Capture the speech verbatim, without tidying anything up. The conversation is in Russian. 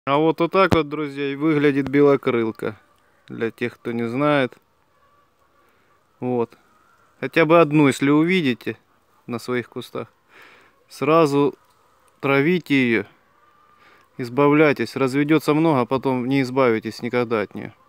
А вот вот так вот, друзья, и выглядит белокрылка. Для тех, кто не знает. Вот. Хотя бы одну, если увидите на своих кустах, сразу травите ее, избавляйтесь. Разведется много, а потом не избавитесь никогда от нее.